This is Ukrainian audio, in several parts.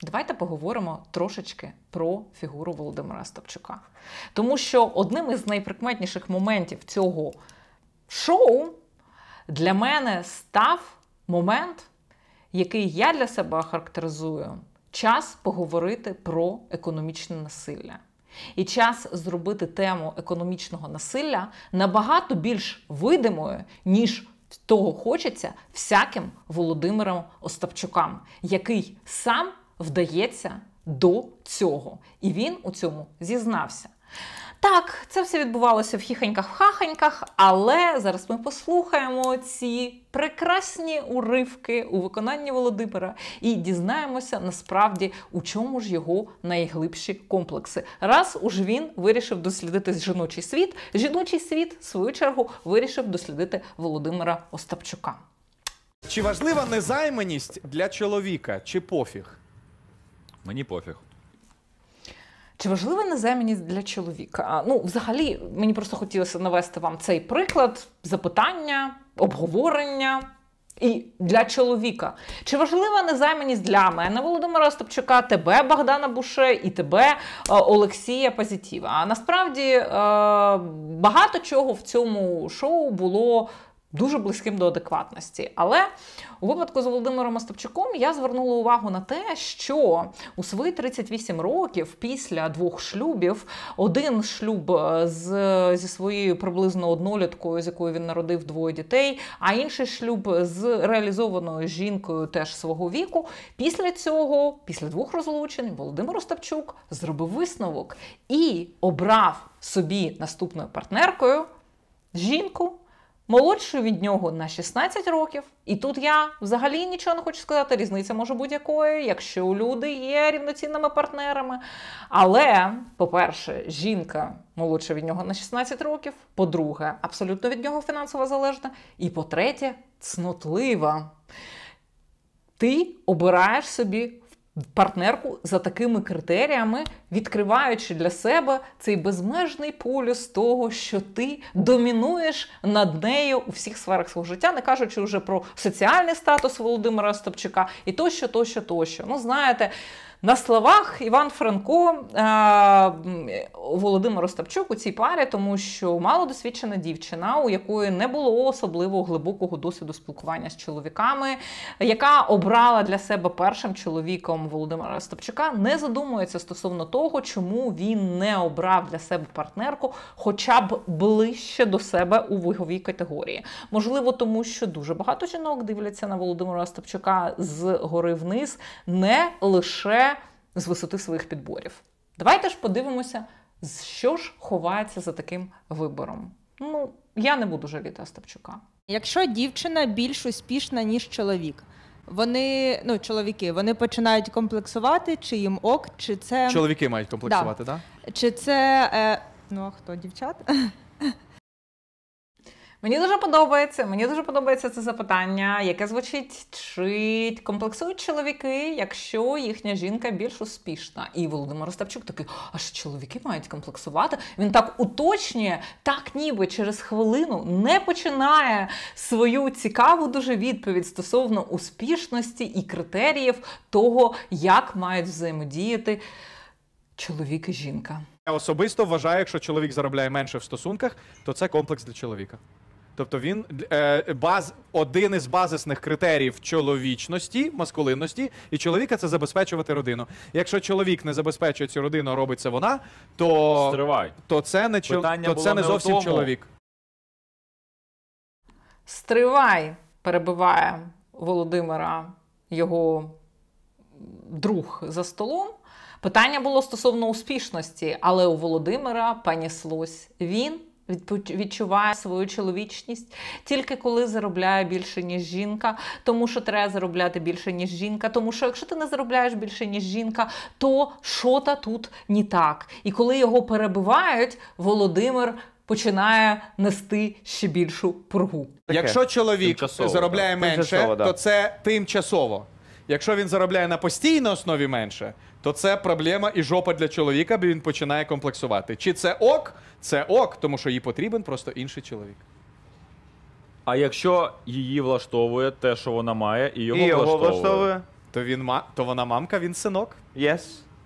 давайте поговоримо трошечки про фігуру Володимира Остапчука. Тому що одним із найприкметніших моментів цього шоу для мене став момент, який я для себе характеризую, час поговорити про економічне насилля. І час зробити тему економічного насилля набагато більш видимою, ніж того хочеться всяким Володимиром Остапчукам, який сам вдається до цього. І він у цьому зізнався. Так, це все відбувалося в хіхоньках-хахоньках, але зараз ми послухаємо ці прекрасні уривки у виконанні Володимира і дізнаємося насправді, у чому ж його найглибші комплекси. Раз уж він вирішив дослідити жіночий світ, в свою чергу, вирішив дослідити Володимира Остапчука. Чи важлива незайманість для чоловіка, чи пофіг? Мені пофіг. Чи важлива незайманість для чоловіка? Ну, взагалі, мені просто хотілося навести вам цей приклад, запитання, обговорення. І для чоловіка. Чи важлива незайманість для мене, Володимира Остапчука, тебе, Богдана Буше, і тебе, Олексія Позитива? А насправді, багато чого в цьому шоу було дуже близьким до адекватності. Але у випадку з Володимиром Остапчуком я звернула увагу на те, що у свої 38 років, після 2 шлюбів, один шлюб зі своєю приблизно одноліткою, з якою він народив 2 дітей, а інший шлюб з реалізованою жінкою теж свого віку, після цього, після 2 розлучень, Володимир Остапчук зробив висновок і обрав собі наступною партнеркою жінку, молодшою від нього на 16 років. І тут я взагалі нічого не хочу сказати, різниця може будь-якої, якщо люди є рівноцінними партнерами. Але, по-перше, жінка молодша від нього на 16 років, по-друге, абсолютно від нього фінансово залежна, і по-третє, цнотлива. Ти обираєш собі партнерку за такими критеріями, відкриваючи для себе цей безмежний полюс того, що ти домінуєш над нею у всіх сферах свого життя, не кажучи вже про соціальний статус Володимира Остапчука і тощо. Ну, знаєте, на словах Іван Франко, Володимир Остапчук у цій парі, тому що малодосвідчена дівчина, у якої не було особливо глибокого досвіду спілкування з чоловіками, яка обрала для себе першим чоловіком Володимира Остапчука, не задумується стосовно того, чому він не обрав для себе партнерку хоча б ближче до себе у віковій категорії. Можливо, тому що дуже багато жінок дивляться на Володимира Остапчука згори вниз, не лише з висоти своїх підборів. Давайте ж подивимося, що ж ховається за таким вибором. Ну, я не буду жаліти Остапчука. Якщо дівчина більш успішна, ніж чоловік, чоловіки, вони починають комплексувати, чи їм ок, чи це... Чоловіки мають комплексувати, так? Да? Чи це... а хто? Дівчат? Мені дуже подобається це запитання, яке звучить, чи комплексують чоловіки, якщо їхня жінка більш успішна. І Володимир Остапчук такий, а що чоловіки мають комплексувати? Він так уточнює, так ніби через хвилину не починає свою цікаву дуже відповідь стосовно успішності і критеріїв того, як мають взаємодіяти чоловік і жінка. Я особисто вважаю, якщо чоловік заробляє менше в стосунках, то це комплекс для чоловіка. Тобто він один із базисних критеріїв чоловічності, маскулинності, і чоловіка – це забезпечувати родину. Якщо чоловік не забезпечує цю родину, а робить це вона, то це не зовсім чоловік. Стривай, перебиває Володимира його друг за столом. Питання було стосовно успішності, але у Володимира понеслось. Він відчуває свою чоловічність тільки коли заробляє більше, ніж жінка, тому що треба заробляти більше, ніж жінка, тому що якщо ти не заробляєш більше, ніж жінка, то що-то тут не так. І коли його перебивають, Володимир починає нести ще більшу пургу. Якщо чоловік заробляє менше, то це тимчасово. Якщо він заробляє на постійній основі менше, то це проблема і жопа для чоловіка, бо він починає комплексувати. Чи це ок? Це ок, тому що їй потрібен просто інший чоловік. А якщо її влаштовує те, що вона має, і його влаштовує? то вона мамка, він синок. Yes.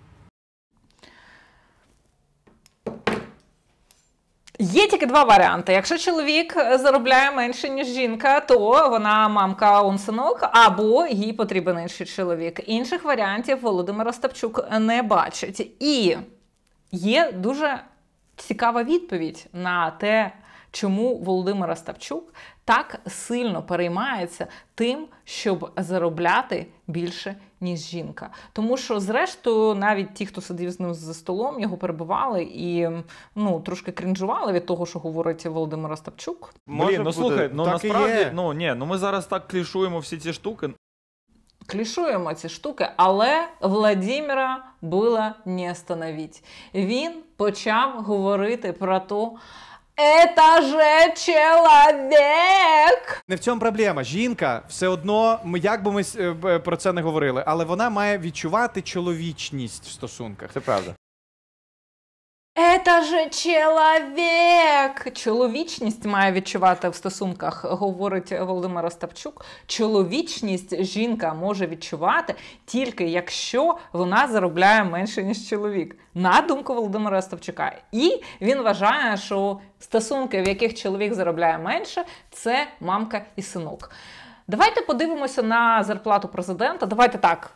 Є тільки два варіанти. Якщо чоловік заробляє менше, ніж жінка, то вона мамка, он синок, або їй потрібен інший чоловік. Інших варіантів Володимир Остапчук не бачить. І є дуже цікава відповідь на те, чому Володимир Остапчук так сильно переймається тим, щоб заробляти більше, ніж жінка. Тому що, зрештою, навіть ті, хто сидів з ним за столом, його перебивали і трошки крінжували від того, що говорить Володимир Остапчук. Блін, слухай, насправді, є. ми зараз так клішуємо всі ці штуки. Клішуємо ці штуки, але Владимира було не остановить. Він почав говорити про то, «Это же чоловік!» Не в цьому проблема. Жінка все одно, як би ми про це не говорили, але вона має відчувати чоловічність в стосунках. Це правда. «Это же чоловік!» Чоловічність має відчувати в стосунках, говорить Володимир Остапчук. Чоловічність жінка може відчувати тільки якщо вона заробляє менше, ніж чоловік. На думку Володимира Остапчука. І він вважає, що стосунки, в яких чоловік заробляє менше, це мамка і синок. Давайте подивимося на зарплату президента. Давайте так.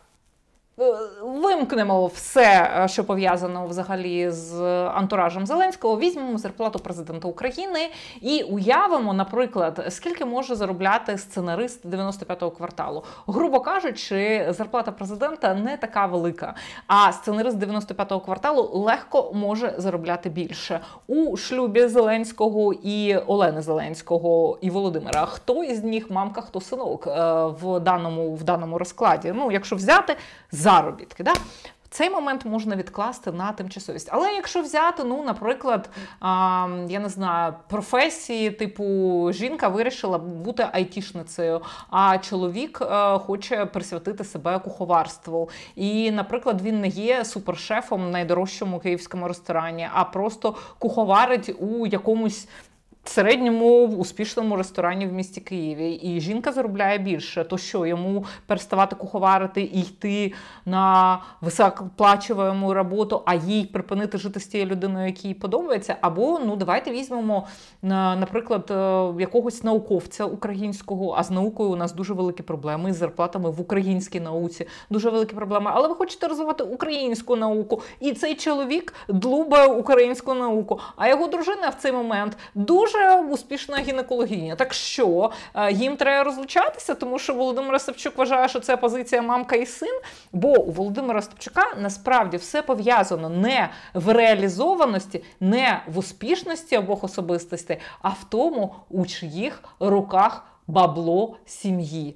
Вимкнемо все, що пов'язано взагалі з антуражем Зеленського, візьмемо зарплату президента України і уявимо, наприклад, скільки може заробляти сценарист 95-го кварталу. Грубо кажучи, зарплата президента не така велика, а сценарист 95-го кварталу легко може заробляти більше. У шлюбі Зеленського і Олени Зеленського і Володимира, хто із них мамка, хто синок в даному розкладі? Якщо взяти заробітки, да? Цей момент можна відкласти на тимчасовість. Але якщо взяти, наприклад, я не знаю, професії, типу жінка вирішила бути айтішницею, а чоловік хоче присвятити себе куховарству. І, наприклад, він не є супершефом в найдорожчому київському ресторані, а просто куховарить у якомусь середньому успішному ресторані в місті Києві, і жінка заробляє більше, то що, йому переставати куховарити і йти на високооплачувану роботу, а їй припинити жити з тією людиною, якій подобається? Або, давайте візьмемо, наприклад, якогось науковця українського, а з наукою у нас дуже великі проблеми, і з зарплатами в українській науці дуже великі проблеми, але ви хочете розвивати українську науку, і цей чоловік длубає українську науку, а його дружина в цей момент дуже успішна гінекологиня. Так що, їм треба розлучатися, тому що Володимир Остапчук вважає, що це позиція мамка і син, бо у Володимира Остапчука насправді все пов'язано не в реалізованості, не в успішності обох особистостей, а в тому, у чиїх руках бабло сім'ї.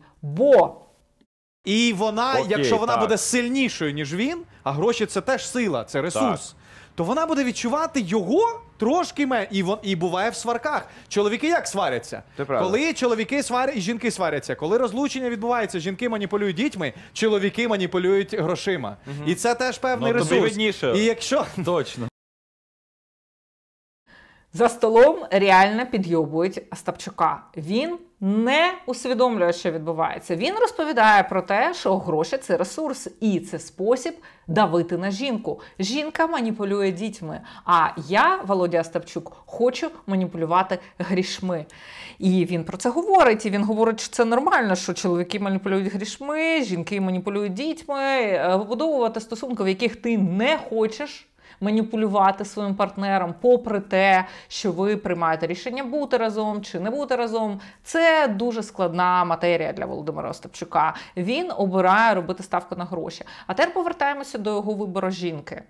І вона, якщо вона буде сильнішою, ніж він, а гроші – це теж сила, це ресурс, то вона буде відчувати його трошки і буває в сварках. Чоловіки як сваряться? Коли чоловіки сварять і жінки сваряться, коли розлучення відбувається, жінки маніпулюють дітьми, чоловіки маніпулюють грошима. І це теж певний ресурс. Тобі видніше. І якщо... Точно. За столом реально підйобують Остапчука. Він не усвідомлює, що відбувається. Він розповідає про те, що гроші – це ресурс, і це спосіб давити на жінку. Жінка маніпулює дітьми, а я, Володя Остапчук, хочу маніпулювати грішми. І він про це говорить, і він говорить, що це нормально, що чоловіки маніпулюють грішми, жінки маніпулюють дітьми, вибудовувати стосунки, в яких ти не хочеш маніпулювати своїм партнером, попри те, що ви приймаєте рішення бути разом чи не бути разом. Це дуже складна матерія для Володимира Остапчука. Він обирає робити ставку на гроші. А тепер повертаємося до його вибору жінки.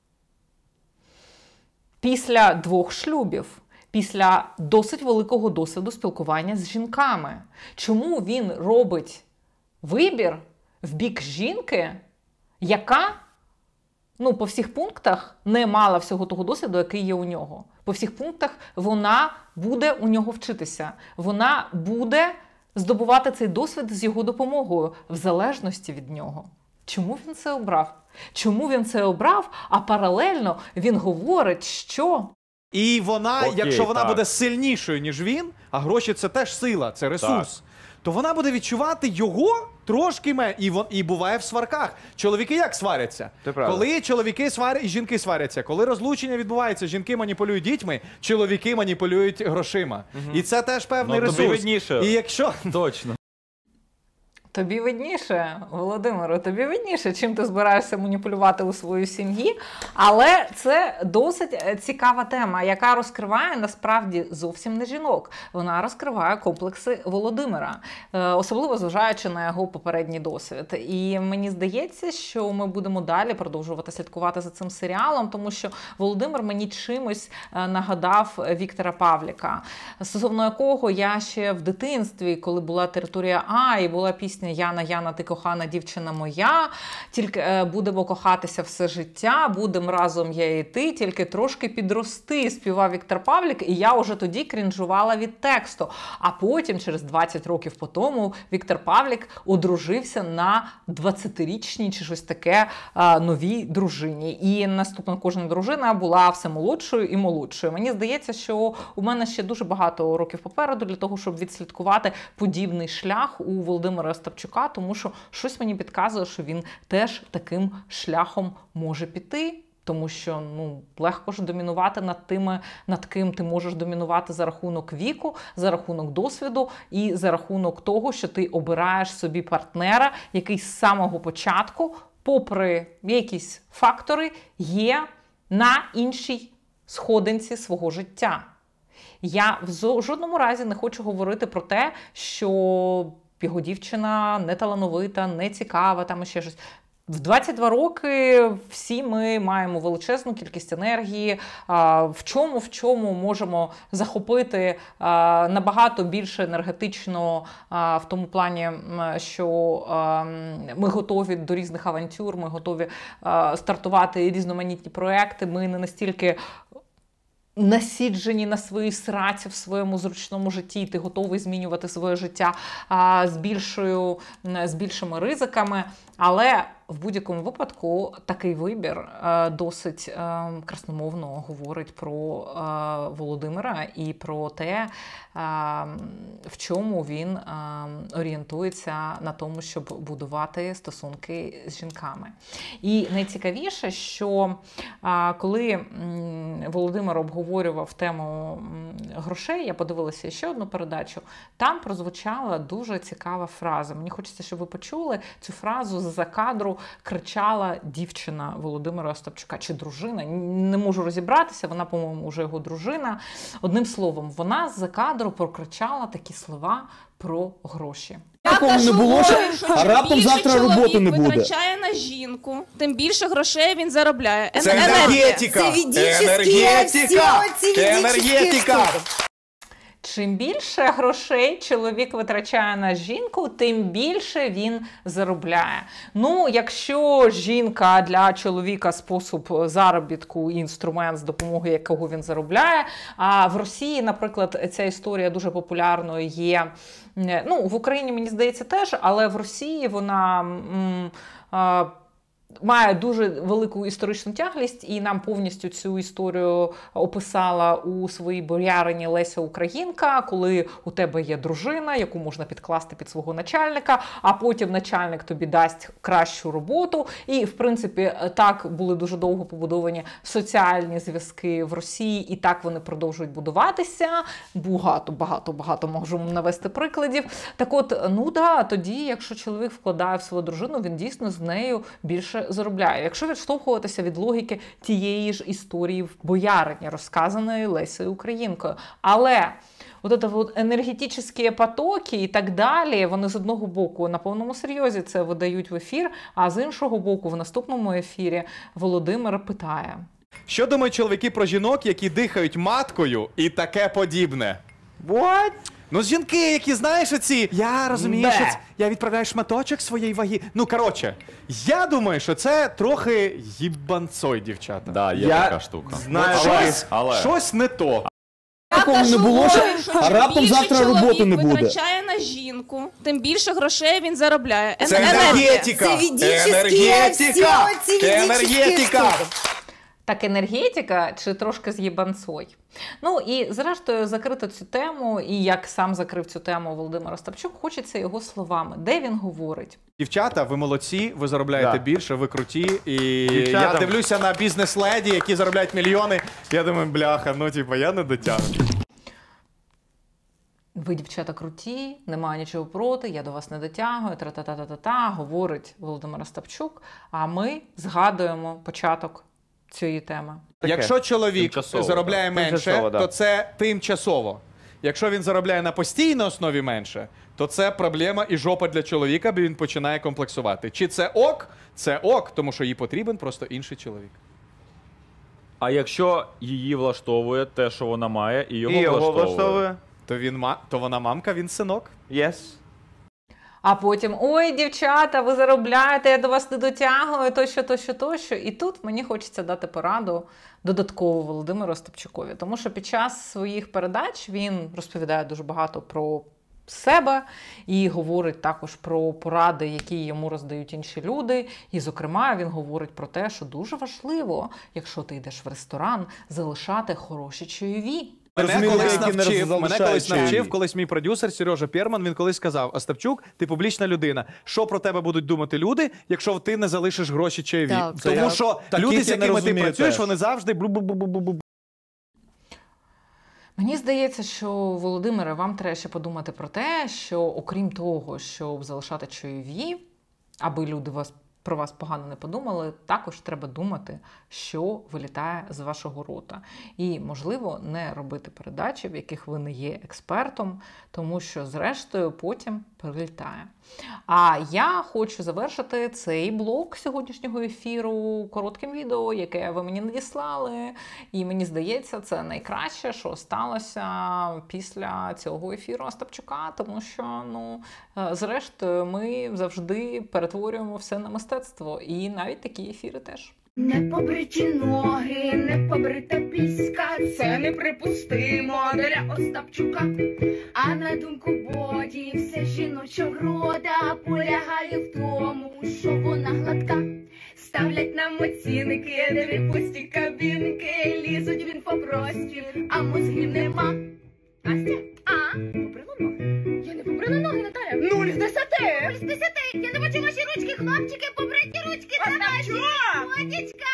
Після 2 шлюбів, після досить великого досвіду спілкування з жінками, чому він робить вибір в бік жінки, яка по всіх пунктах не мала всього того досвіду, який є у нього. По всіх пунктах вона буде у нього вчитися. Вона буде здобувати цей досвід з його допомогою, в залежності від нього. Чому він це обрав? Чому він це обрав, а паралельно він говорить, що... І вона, якщо вона буде сильнішою, ніж він, а гроші – це теж сила, це ресурс, то вона буде відчувати його трошки і буває в сварках. Чоловіки як сваряться? Коли чоловіки сварять, і жінки сваряться. Коли розлучення відбувається, жінки маніпулюють дітьми, чоловіки маніпулюють грошима. І це теж певний ресурс. Тобі видніше. І якщо... Точно. Тобі видніше, Володимире, тобі видніше, чим ти збираєшся маніпулювати у своїй сім'ї. Але це досить цікава тема, яка розкриває насправді зовсім не жінок. Вона розкриває комплекси Володимира, особливо зважаючи на його попередній досвід. І мені здається, що ми будемо далі продовжувати слідкувати за цим серіалом, тому що Володимир мені чимось нагадав Віктора Павліка, стосовно якого я ще в дитинстві, коли була «Територія А» і була пісня «Яна, Яна, ти кохана дівчина моя», тільки будемо кохатися все життя, будемо разом я і ти, тільки трошки підрости, співав Віктор Павлік, і я вже тоді крінжувала від тексту. А потім, через 20 років по тому, Віктор Павлік одружився на 20-річній чи щось таке новій дружині. І наступна кожна дружина була все молодшою і молодшою. Мені здається, що у мене ще дуже багато років попереду для того, щоб відслідкувати подібний шлях у Володимира Остапчука, тому що щось мені підказує, що він теж таким шляхом може піти. Тому що легко ж домінувати над ким ти можеш домінувати за рахунок віку, за рахунок досвіду і за рахунок того, що ти обираєш собі партнера, який з самого початку, попри якісь фактори, є на іншій сходинці свого життя. Я в жодному разі не хочу говорити про те, що його дівчина не талановита, не цікава, там ще щось. В 22 роки всі ми маємо величезну кількість енергії, в чому можемо захопити набагато більше енергетично, в тому плані, що ми готові до різних авантюр, ми готові стартувати різноманітні проекти, ми не настільки насіджені на своїй сраці в своєму зручному житті, ти готовий змінювати своє життя з більшими ризиками, але в будь-якому випадку такий вибір досить красномовно говорить про Володимира і про те, в чому він орієнтується на тому, щоб будувати стосунки з жінками. І найцікавіше, що коли Володимир обговорював тему грошей, я подивилася ще одну передачу, там прозвучала дуже цікава фраза. Мені хочеться, щоб ви почули цю фразу з-за кадру, кричала дівчина Володимира Остапчука, чи дружина, не можу розібратися, вона, по-моєму, вже його дружина. Одним словом, вона з-за кадру прокричала такі слова про гроші. Такого не було, а раптом завтра роботи не буде. Витрачає на жінку, тим більше грошей він заробляє. Це енергетика! Енергетика! Чим більше грошей чоловік витрачає на жінку, тим більше він заробляє. Якщо жінка для чоловіка спосіб заробітку і інструмент, з допомогою якого він заробляє, а в Росії, наприклад, ця історія дуже популярною є, в Україні, мені здається, теж, але в Росії вона має дуже велику історичну тяглість, і нам повністю цю історію описала у своїй боярині Леся Українка, коли у тебе є дружина, яку можна підкласти під свого начальника, а потім начальник тобі дасть кращу роботу. І, в принципі, так були дуже довго побудовані соціальні зв'язки в Росії, і так вони продовжують будуватися. Багато можемо навести прикладів. Так от, тоді, якщо чоловік вкладає в свою дружину, він дійсно з нею більше заробляє. Якщо відштовхуватися від логіки тієї ж історії в боярині, розказаної Лесею Українкою. Але енергетичні потоки і так далі, вони з одного боку на повному серйозі це видають в ефір, а з іншого боку в наступному ефірі Володимир питає. Що думають чоловіки про жінок, які дихають маткою і таке подібне? What? Жінки, які, знаєш, оці, я розумію, що я відправляю шматочок своєї ваги. Я думаю, що це трохи їбанцой, дівчата. Да, є така штука. Щось не то. Такого не було, а раптом завтра роботи не буде. Витрачає на жінку, тим більше грошей він заробляє. Це енергетика! Енергетика! Так енергетика чи трошки з єбанцой? Ну і зрештою закрити цю тему, і як сам закрив цю тему Володимир Остапчук, хочеться його словами, де він говорить. Дівчата, ви молодці, ви заробляєте Да. більше, ви круті. І я Дівчатам- дивлюся на бізнес-леді, які заробляють мільйони. Я думаю, бляха, ну типу, я не дотягну. Ви, дівчата, круті, немає нічого проти, я до вас не дотягую, тра-та-та-та-та-та, говорить Володимир Остапчук, а ми згадуємо початок цієї теми. Таке. Якщо чоловік Тимчасово, заробляє так. менше, Тимчасово, да. то це тимчасово. Якщо він заробляє на постійній основі менше, то це проблема і жопа для чоловіка, бо він починає комплексувати. Чи це ок? Це ок, тому що їй потрібен просто інший чоловік. А якщо її влаштовує те, що вона має, і його, влаштовує? То вона мамка, він синок. Yes. А потім, ой, дівчата, ви заробляєте, я до вас не дотягую, тощо. І тут мені хочеться дати пораду додатково Володимиру Остапчукові. Тому що під час своїх передач він розповідає дуже багато про себе і говорить також про поради, які йому роздають інші люди. І, зокрема, він говорить про те, що дуже важливо, якщо ти йдеш в ресторан, залишати хороші чайові. Мене колись навчив, колись мій продюсер Сережа Перман, він колись сказав: Остапчук, ти публічна людина. Що про тебе будуть думати люди, якщо ти не залишиш гроші чайові? Так. Тому що Таких люди, я з не якими ти розумію працюєш, теж. вони завжди бу-бу-бу-бу-бу. Мені здається, що, Володимире, вам треба ще подумати про те, що окрім того, щоб залишати чайові, аби люди про вас погано не подумали, також треба думати, що вилітає з вашого рота. І, можливо, не робити передачі, в яких ви не є експертом, тому що, зрештою, потім прилітає. А я хочу завершити цей блок сьогоднішнього ефіру коротким відео, яке ви мені надіслали. І мені здається, це найкраще, що сталося після цього ефіру Остапчука, тому що, зрештою, ми завжди перетворюємо все на мистецтво. І навіть такі ефіри теж. Не побриті ноги, не побрита піська, це неприпустимо для Остапчука. А на думку Боді, вся жіноча врода полягає в тому, що вона гладка. Ставлять нам оцінки, дві пусті кабінки, лізуть він по простір, а мозгів нема. Настя, побрила ноги? Я не побрила ноги, Наталя. 0 з 10! 0 з 10! Я не бачу ваші ручки, хлопчики, побриті ручки, це ваші! Водічка!